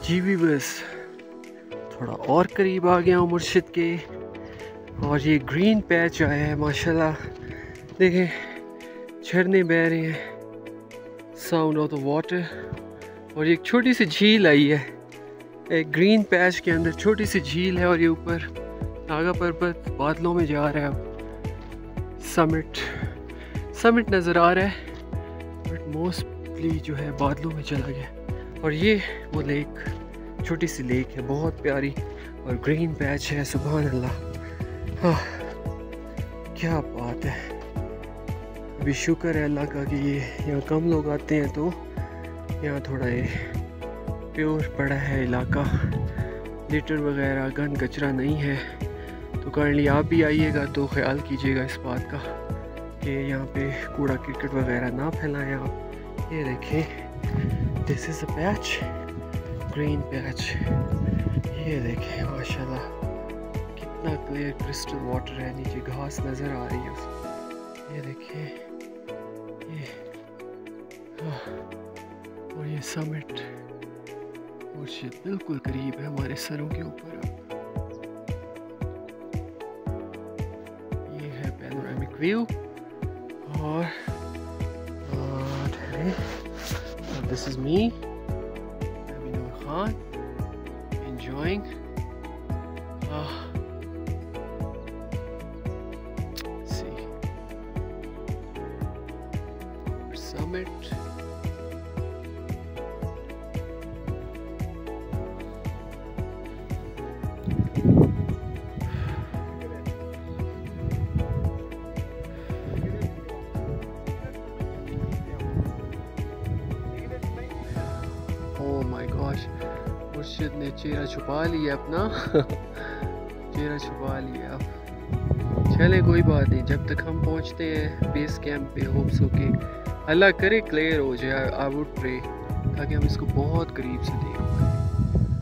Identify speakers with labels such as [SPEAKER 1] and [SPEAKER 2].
[SPEAKER 1] जी भी बस थोड़ा और करीब आ गया हूँ मुर्शिद के। और ये ग्रीन पैच आया है माशाल्लाह, देखें झरने बह रहे हैं, साउंड ऑफ द वाटर। और एक छोटी सी झील आई है, एक ग्रीन पैच के अंदर छोटी सी झील है। और ये ऊपर नागा पर्वत बादलों में जा रहा है। अब समिट नज़र आ रहा है, बट मोस्टली जो है बादलों में चला गया। और ये वो लेक, छोटी सी लेक है, बहुत प्यारी और ग्रीन पैच है। सुभान अल्लाह, हाँ क्या बात है। अभी शुक्र है अल्लाह का कि ये यहाँ कम लोग आते हैं, तो यहाँ थोड़ा ये प्योर पड़ा है इलाका, लिटर वगैरह गंद कचरा नहीं है। तो काइंडली आप भी आइएगा तो ख्याल कीजिएगा इस बात का कि यहाँ पे कूड़ा क्रिकेट वगैरह ना फैलाएं आप। ये देखें, this is a patch, green patch. ये देखें माशाल्लाह कितना क्लियर क्रिस्टल वाटर है, नीचे घास नज़र आ रही है। ये देखें ये, और ये समिट मुर्शिद बिल्कुल करीब है हमारे सरों के ऊपर। अब ये है पैनोरामिक व्यू। और this is me Noor Khan enjoying see summit. Oh my gosh, मुर्शिद ने चेहरा छुपा लिया अपना चेहरा छुपा लिया। अब चले कोई बात नहीं, जब तक हम पहुंचते हैं बेस कैंप पे, होप्स हो के अल्लाह करे क्लियर हो जाए। आई वुड प्रे ताकि हम इसको बहुत करीब से देख पाएँ।